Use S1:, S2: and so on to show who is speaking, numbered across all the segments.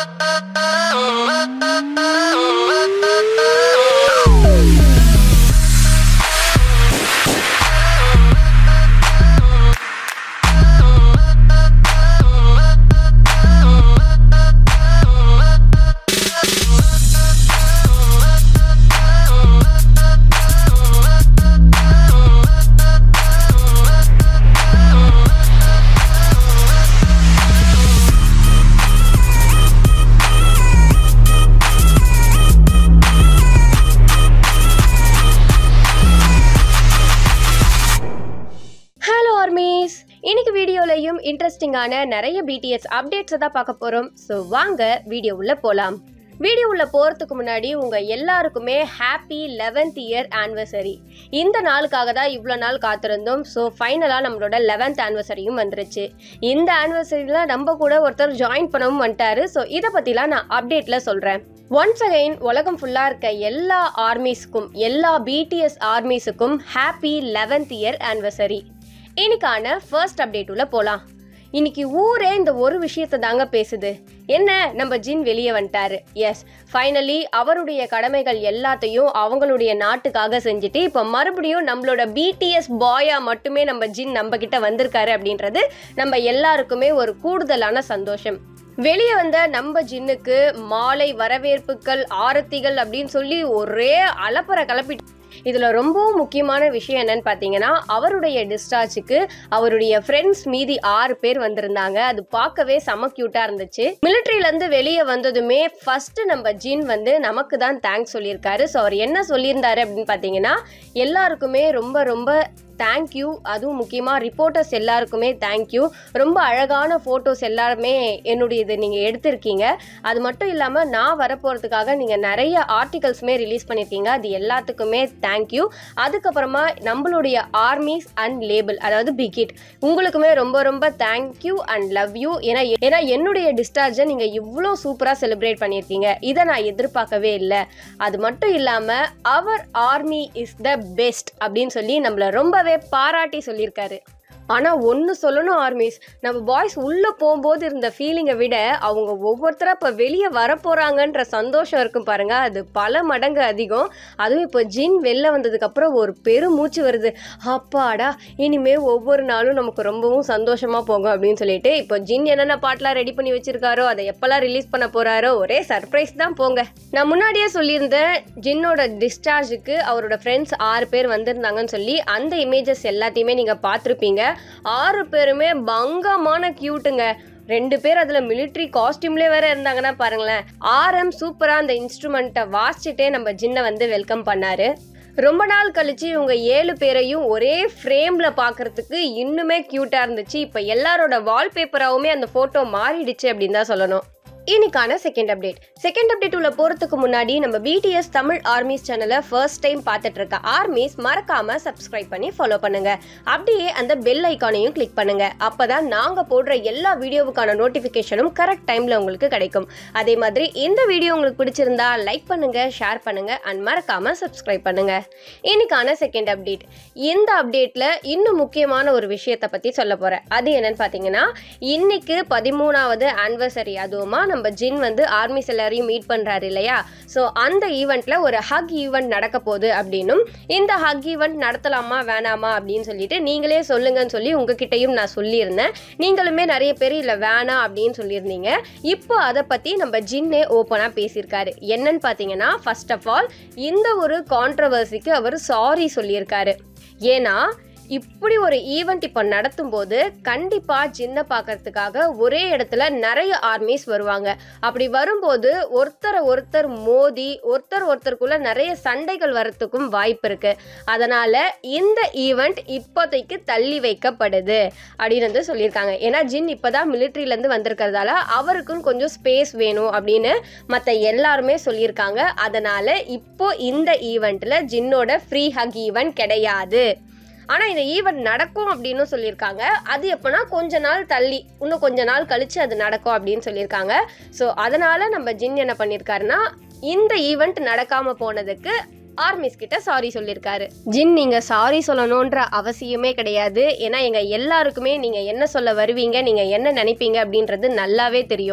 S1: இன்னைக்கு வீடியோலயும் இன்ட்ரெஸ்டிங்கான நிறைய BTS அப்டேட்ஸ் தான் பார்க்க போறோம். ஸோ வாங்க வீடியோ உள்ள போலாம். வீடியோ உள்ள போகிறதுக்கு முன்னாடி உங்கள் எல்லாருக்குமே ஹாப்பி 11th இயர் ஆனிவர்சரி. இந்த நாளுக்காக தான் இவ்வளோ நாள் காத்திருந்தோம். ஸோ ஃபைனலாக நம்மளோட 11th ஆனிவர்சரியும் வந்துருச்சு. இந்த ஆனிவர்சரியில் நம்ம கூட ஒருத்தர் ஜாயின் பண்ணவும் வந்துட்டாரு. ஸோ இதை பற்றிலாம் நான் அப்டேட்டில் சொல்கிறேன். ஒன்ஸ் அகைன் உலகம் ஃபுல்லாக இருக்க எல்லா ஆர்மிஸ்க்கும் எல்லா BTS ஆர்மிஸுக்கும் ஹாப்பி 11th இயர் ஆனிவர்சரி. இன்னைக்கான ஃபர்ஸ்ட் அப்டேட் உள்ள போகலாம். இன்னைக்கு ஊரே இந்த ஒரு விஷயத்தை தாங்க பேசுது. என்ன, நம்ம ஜின் வெளியே வந்துட்டாரு. எஸ், ஃபைனலி அவருடைய கடமைகள் எல்லாத்தையும் அவங்களுடைய நாட்டுக்காக செஞ்சுட்டு இப்போ மறுபடியும் நம்மளோட BTS பாயா மட்டுமே நம்ம ஜின் நம்ம கிட்ட வந்திருக்காரு அப்படின்றது நம்ம எல்லாருக்குமே ஒரு கூடுதலான சந்தோஷம். வெளியே வந்த நம்ம ஜின்னுக்கு மாலை வரவேற்புகள், ஆரத்திகள் அப்படின்னு சொல்லி ஒரே அலப்பறை கிளப்பிட்டு. இதில் ரொம்பவும் முக்கியமான விஷயம் என்னன்னு பார்த்தீங்கன்னா, அவருடைய டிஸ்சார்ஜுக்கு அவருடைய ஃப்ரெண்ட்ஸ் மீதி 6 பேர் வந்திருந்தாங்க. அது பார்க்கவே செம க்யூட்டாக இருந்துச்சு. மிலிட்ரியிலேருந்து வெளியே வந்ததுமே ஃபர்ஸ்ட் நம்ம ஜின் வந்து நமக்கு தான் தேங்க்ஸ் சொல்லியிருக்காரு. ஸோ அவர் என்ன சொல்லியிருந்தாரு அப்படின்னு பார்த்தீங்கன்னா, எல்லாருக்குமே ரொம்ப ரொம்ப தேங்க்யூ. அதுவும் முக்கியமாக ரிப்போர்ட்டர்ஸ் எல்லாருக்குமே தேங்க்யூ. ரொம்ப அழகான ஃபோட்டோஸ் எல்லாருமே என்னுடையது நீங்கள் எடுத்திருக்கீங்க. அது மட்டும் இல்லாமல் நான் வரப்போகிறதுக்காக நீங்கள் நிறைய ஆர்டிகல்ஸுமே ரிலீஸ் பண்ணியிருக்கீங்க. அது எல்லாத்துக்குமே தேங்க்யூ. அதுக்கப்புறமா நம்மளுடைய ஆர்மிஸ் அண்ட் லேபிள், அதாவது பிகிட், உங்களுக்குமே ரொம்ப ரொம்ப தேங்க்யூ அண்ட் லவ் யூ. ஏன்னா என்னுடைய டிஸ்சார்ஜை நீங்கள் இவ்வளோ சூப்பராக செலிப்ரேட் பண்ணியிருக்கீங்க. இதை நான் எதிர்பார்க்கவே இல்லை. அது மட்டும் இல்லாமல் அவர் ஆர்மி இஸ் த பெஸ்ட் அப்படின்னு சொல்லி நம்மளை ரொம்பவே பாராட்டி சொல்லியிருக்காரு. ஆனால் ஒன்று சொல்லணும் ஆர்மிஸ், நம்ம பாய்ஸ் உள்ளே போகும்போது இருந்த ஃபீலிங்கை விட அவங்க ஒவ்வொருத்தராக இப்போ வெளியே வரப்போகிறாங்கன்ற சந்தோஷம் இருக்கும் பாருங்க, அது பல மடங்கு அதிகம். அதுவும் இப்போ ஜின் வெளில வந்ததுக்கப்புறம் ஒரு பெரும் மூச்சு வருது. அப்பாடா, இனிமேல் ஒவ்வொரு நாளும் நமக்கு ரொம்பவும் சந்தோஷமாக போகும் அப்படின்னு சொல்லிட்டு இப்போ ஜின் என்னென்ன பாட்டெலாம் ரெடி பண்ணி வச்சிருக்காரோ, அதை எப்போல்லாம் ரிலீஸ் பண்ண போகிறாரோ, ஒரே சர்ப்ரைஸ் தான் போங்க. நான் முன்னாடியே சொல்லியிருந்தேன், ஜின்னோட டிஸ்சார்ஜுக்கு அவரோட ஃப்ரெண்ட்ஸ் 6 பேர் வந்திருந்தாங்கன்னு சொல்லி. அந்த இமேஜஸ் எல்லாத்தையுமே நீங்கள் பார்த்துருப்பீங்க. 6 பேருமே பங்கமான கியூட்டுங்க. 2 பேர் அதில் மிலிட்ரி காஸ்டியூம்லேயே வேற இருந்தாங்கன்னா பாருங்களேன். RM சூப்பராக அந்த இன்ஸ்ட்ருமெண்ட்டை வாசிச்சுட்டே நம்ம ஜின்னை வந்து வெல்கம் பண்ணாரு. ரொம்ப நாள் கழிச்சு இவங்க 7 பேரையும் ஒரே ஃப்ரேமில் பார்க்கறதுக்கு இன்னுமே க்யூட்டாக இருந்துச்சு. இப்போ எல்லாரோட வால்பேப்பராகவுமே அந்த ஃபோட்டோ மாறிடுச்சு அப்படின்னு தான் சொல்லணும். இன்னைக்கான செகண்ட் அப்டேட் உள்ள போகிறதுக்கு முன்னாடி நம்ம BTS தமிழ் ஆர்மிஸ் சேனலை ஃபர்ஸ்ட் டைம் பார்த்துட்டு இருக்க ஆர்மிஸ் மறக்காம சப்ஸ்கிரைப் பண்ணி ஃபாலோ பண்ணுங்க. அப்படியே அந்த பெல் ஐக்கானையும் கிளிக் பண்ணுங்க. அப்பதான் நாங்கள் போடுற எல்லா வீடியோவுக்கான நோட்டிஃபிகேஷனும் கரெக்ட் டைம்ல உங்களுக்கு கிடைக்கும். அதே மாதிரி இந்த வீடியோ உங்களுக்கு பிடிச்சிருந்தா லைக் பண்ணுங்க, ஷேர் பண்ணுங்க அண்ட் மறக்காம சப்ஸ்கிரைப் பண்ணுங்க. இன்னைக்கான செகண்ட் அப்டேட். இந்த அப்டேட்ல இன்னும் முக்கியமான ஒரு விஷயத்தை பத்தி சொல்ல போறேன். அது என்னன்னு பார்த்தீங்கன்னா, இன்னைக்கு 13வது ஆனிவர்சரி. அதுவுமா நம்ம ஜின் வந்து ஆர்மிஸ் எல்லாரையும் மீட் பண்றாரு இல்லையா. ஸோ அந்த ஈவெண்ட்ல ஒரு ஹக் ஈவெண்ட் நடக்க போகுது அப்படின்னும், இந்த ஹக் ஈவெண்ட் நடத்தலாமா வேணாமா அப்படின்னு சொல்லிட்டு நீங்களே சொல்லுங்கன்னு சொல்லி உங்ககிட்டையும் நான் சொல்லியிருந்தேன். நீங்களுமே நிறைய பேர் இல்லை வேணாம் அப்படின்னு சொல்லியிருந்தீங்க. இப்போ அதை பத்தி நம்ம ஜின்னே ஓப்பனா பேசியிருக்காரு. என்னன்னு பார்த்தீங்கன்னா, ஃபர்ஸ்ட் ஆஃப் ஆல் இந்த ஒரு கான்ட்ரவர்சிக்கு அவர் சாரி சொல்லியிருக்காரு. ஏன்னா இப்படி ஒரு ஈவெண்ட் இப்போ நடத்தும் போது கண்டிப்பாக ஜின்னை பார்க்கறதுக்காக ஒரே இடத்துல நிறைய ஆர்மிஸ் வருவாங்க. அப்படி வரும்போது ஒருத்தர் மோதி ஒருத்தருக்குள்ள நிறைய சண்டைகள் வரத்துக்கும் வாய்ப்பு இருக்கு. அதனால இந்த ஈவெண்ட் இப்போதைக்கு தள்ளி வைக்கப்படுது அப்படின்னு வந்து சொல்லியிருக்காங்க. ஏன்னா ஜின் இப்போதான் மிலிட்ரியிலேருந்து வந்திருக்கிறதால அவருக்கும் கொஞ்சம் ஸ்பேஸ் வேணும் அப்படின்னு மற்ற எல்லாருமே சொல்லியிருக்காங்க. அதனால இப்போ இந்த ஈவெண்ட்ல ஜின்னோட ஃப்ரீ ஹக் ஈவெண்ட் கிடையாது. ஆனால் இந்த ஈவெண்ட் நடக்கும் அப்படின்னு சொல்லியிருக்காங்க. அது எப்போனா கொஞ்ச நாள் தள்ளி, இன்னும் கொஞ்ச நாள் கழிச்சு அது நடக்கும் அப்படின்னு சொல்லியிருக்காங்க. ஸோ அதனால நம்ம ஜின் என்ன பண்ணியிருக்காருன்னா, இந்த ஈவெண்ட் நடக்காம போனதுக்கு ஆர்மிஸ் கிட்ட சாரி சொல்லியிருக்காரு. ஜின், நீங்க சாரி சொல்லணுன்ற அவசியமே கிடையாது. ஏன்னா எங்க எல்லாருக்குமே நீங்க என்ன சொல்ல வருவீங்க, நீங்க என்ன நினைப்பீங்க அப்படின்றது நல்லாவே தெரியும்.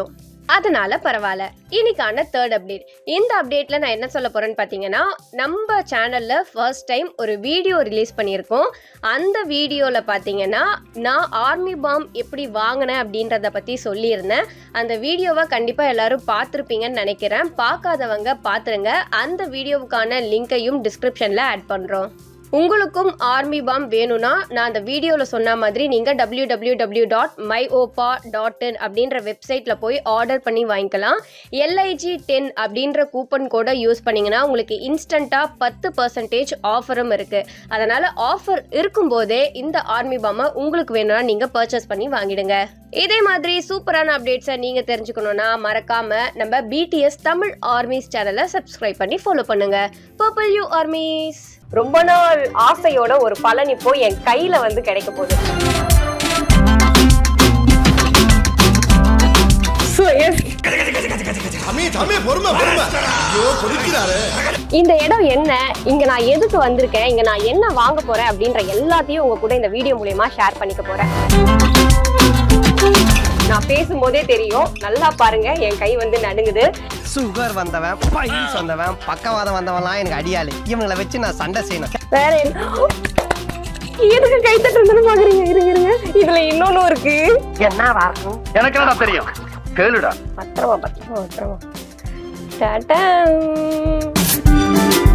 S1: அதனால பரவாயில்ல. இன்னைக்கான தேர்ட் அப்டேட். இந்த அப்டேட்ல நான் என்ன சொல்ல போறேன்னு பார்த்தீங்கன்னா, நம்ம சேனல்ல ஃபர்ஸ்ட் டைம் ஒரு வீடியோ ரிலீஸ் பண்ணியிருக்கோம். அந்த வீடியோவில் பார்த்தீங்கன்னா நான் ஆர்மி பாம் எப்படி வாங்கினேன் அப்படின்றத பற்றி சொல்லியிருந்தேன். அந்த வீடியோவை கண்டிப்பாக எல்லாரும் பார்த்துருப்பீங்கன்னு நினைக்கிறேன். பார்க்காதவங்க பார்த்துருங்க. அந்த வீடியோவுக்கான லிங்கையும் டிஸ்கிரிப்ஷனில் ஆட் பண்ணுறோம். உங்களுக்கும் ஆர்மி பாம் வேணும்னா நான் அந்த வீடியோவில் சொன்ன மாதிரி நீங்கள் www.myopa.in அப்படின்ற வெப்சைட்டில் போய் ஆர்டர் பண்ணி வாங்கிக்கலாம். LIG10 அப்படின்ற கூப்பன் கோடை யூஸ் பண்ணிங்கன்னா உங்களுக்கு இன்ஸ்டண்ட்டாக 10% ஆஃபரும் இருக்குது. அதனால் ஆஃபர் இருக்கும்போதே இந்த ஆர்மி பாமை உங்களுக்கு வேணும்னா நீங்கள் பர்ச்சேஸ் பண்ணி வாங்கிடுங்க. இதே மாதிரி சூப்பரான அப்டேட்ஸை நீங்கள் தெரிஞ்சுக்கணுன்னா மறக்காமல் நம்ம BTS தமிழ் ஆர்மிஸ் சேனலை சப்ஸ்கிரைப் பண்ணி ஃபாலோ பண்ணுங்க. Purple you armies. ரொம்ப நாள் ஆசையோட ஒரு பலன் இப்போ என் கையில வந்து கிடைக்க போகுது. இந்த இடம் என்ன, இங்க நான் எதுக்கு வந்திருக்கேன், இங்க நான் என்ன வாங்க போறேன் அப்படின்ற எல்லாத்தையும் உங்க கூட இந்த வீடியோ மூலமா ஷேர் பண்ணிக்க போறேன். நான் பேசும்போதே தெரியும், நல்லா பாருங்க என் கை வந்து நடுங்குது.
S2: சுகர் வந்தவன், பைல்ஸ் வந்தவன், பக்கவாதம் வந்தவன்லாம் எனக்கு அடியாளு. இவங்களை வச்சு நான் சண்டை செய்யணும்.
S1: வேற எதுக்கு கை தட்டுறதுன்னு பாக்குறீங்க? இருங்க, இதுல இன்னொன்னு இருக்கு. என்ன வார்க்கும்
S3: எனக்கு என்ன தெரியும், கேளுடா.
S1: பத்திரமா டாடா.